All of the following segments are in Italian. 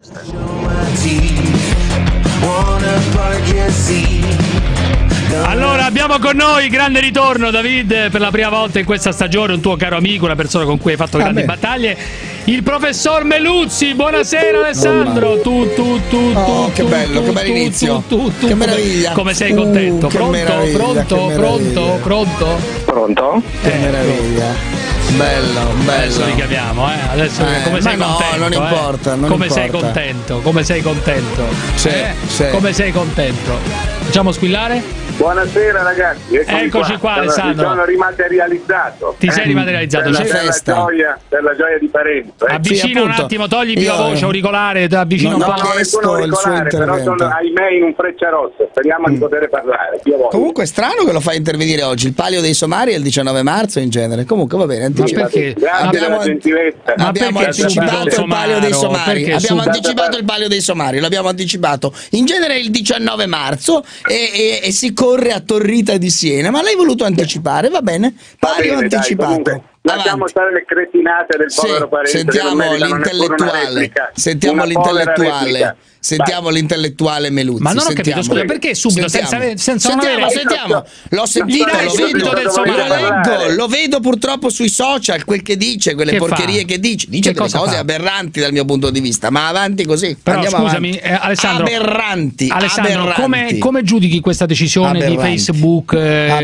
Allora, abbiamo con noi, grande ritorno, David, per la prima volta in questa stagione, un tuo caro amico, una persona con cui hai fatto grandi battaglie, il professor Meluzzi. Buonasera Alessandro. Che bello, che bel inizio. Che meraviglia. Come sei contento? Pronto? Pronto? Che meraviglia. Bello. Adesso richiamiamo, Adesso come sei contento? Non importa, come sei contento? Come sei contento? Sì. Come sei contento? Facciamo squillare? Buonasera ragazzi, eccoci qua Alessandro. Mi sono rimaterializzato. Ti sei rimaterializzato? Per la gioia di Parenzo. Avvicina un attimo, togli più la voce, auricolare, avvicina un po'. Non nessuno auricolare, però sono ahimè in un Frecciarossa. Speriamo di poter parlare. Comunque è strano che lo fai intervenire oggi. Il Palio dei Somari è il 19 marzo in genere. Comunque va bene, grazie della gentilezza. Abbiamo anticipato il Palio dei Somari. Abbiamo anticipato il Palio dei Somari, l'abbiamo anticipato. In genere è il 19 marzo e si corre a Torrita di Siena, ma l'hai voluto anticipare, va bene? Palio anticipato. Dai, lasciamo stare le cretinate del povero Parenzo. Sentiamo l'intellettuale Meluzzi. Ma non ho capito, scusa, perché subito? Sentiamo. L'ho sentito, lo vedo purtroppo sui social, quel che dice, quelle porcherie che dice. Dice delle cose aberranti dal mio punto di vista, ma avanti così. Però scusami, Alessandro. Aberranti. Come giudichi questa decisione di Facebook,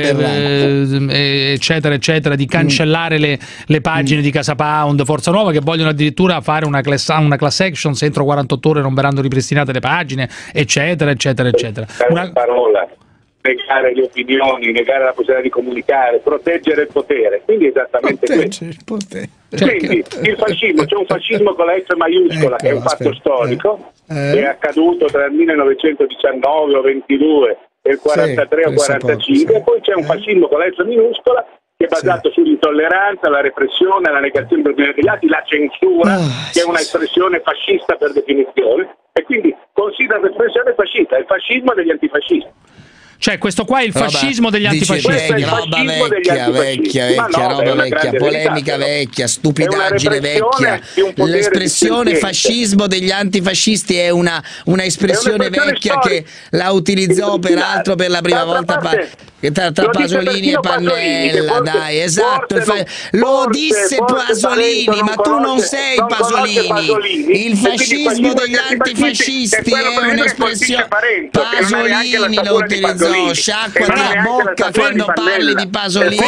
eccetera, di cancellare le pagine di Casa Pound, Forza Nuova, che vogliono addirittura fare una class action se entro 48 ore non verranno ripristinate le pagine, eccetera. Una parola, negare le opinioni, negare la possibilità di comunicare, proteggere il potere. Quindi esattamente questo. Quindi il fascismo, c'è un fascismo con la S maiuscola, che è un fatto storico, è accaduto tra il 1919 o 22 e il 43 o 45, e poi c'è un fascismo con la S minuscola che è basato sull'intolleranza, la repressione, la negazione degli atti, la censura, che è una espressione fascista per definizione, e quindi considera l'espressione fascista, il fascismo degli antifascisti. Cioè questo qua è il fascismo degli antifascisti. Roba vecchia, polemica vecchia, stupidaggine vecchia. L'espressione fascismo degli antifascisti è una espressione vecchia che la utilizzò peraltro per la prima volta tra Pasolini e Pannella, dai, esatto, lo disse Pasolini, ma tu non sei Pasolini. Il fascismo degli antifascisti è un'espressione, Pasolini lo utilizzò. Sciacquati la bocca quando parli di Pasolini.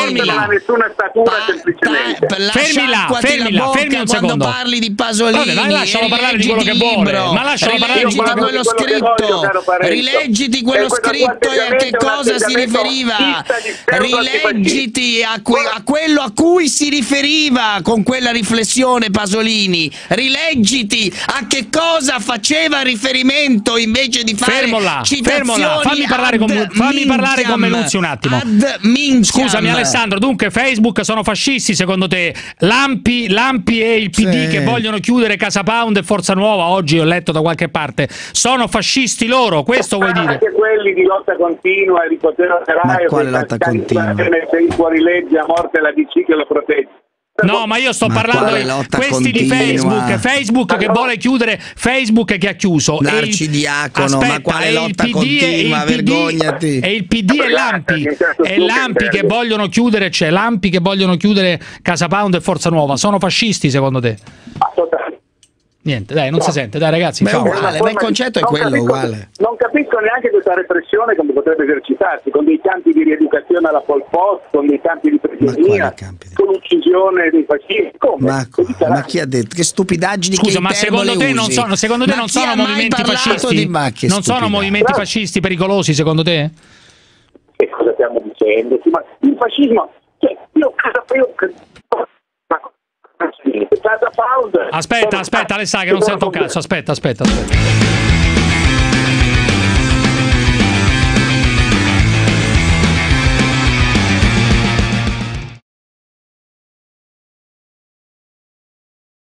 Fermi un secondo. Quando parli di Pasolini. Lascialo parlare di quello che vuole. Ma lascialo parlare di quello scritto. Rileggiti quello scritto e a che cosa si riferiva. Rileggiti a quello a cui si riferiva con quella riflessione Pasolini. Rileggiti a che cosa faceva riferimento invece di fare citazioni. Fammi parlare con Meluzzi un attimo. Scusami Alessandro, dunque Facebook sono fascisti secondo te? Lampi e il PD che vogliono chiudere Casa Pound e Forza Nuova, oggi ho letto da qualche parte, sono fascisti loro, questo vuoi dire? Anche quelli di lotta continua e di potere operaio, quale lotta continua? Fuori legge a morte la DC che lo protegge. No, ma io sto parlando di questi di Facebook che vuole chiudere, Facebook che ha chiuso. L'arcidiacono, ma quale lotta continua, vergognati. E il PD e Lampi che vogliono chiudere, Lampi che vogliono chiudere Casa Pound e Forza Nuova. Sono fascisti secondo te? Niente, dai, non si sente, dai ragazzi. Ma il concetto è quello, uguale. Non capisco neanche questa repressione come potrebbe esercitarsi, con dei campi di rieducazione alla Pol Pot, con dei campi di prigionia, con l'uccisione dei fascisti. Ma chi ha detto? Che stupidaggini. Scusa, ma secondo te non sono movimenti fascisti? Non sono movimenti fascisti pericolosi, secondo te? Che cosa stiamo dicendo? Ma il fascismo, Aspetta Alessandro, che non sento un cazzo. Aspetta.